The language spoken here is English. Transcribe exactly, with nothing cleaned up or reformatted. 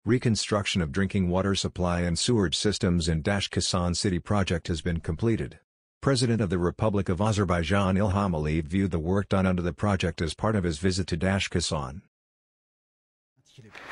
Reconstruction of drinking water supply and sewerage systems in Dashkasan city project has been completed. President of the Republic of Azerbaijan Ilham Aliyev viewed the work done under the project as part of his visit to Dashkasan.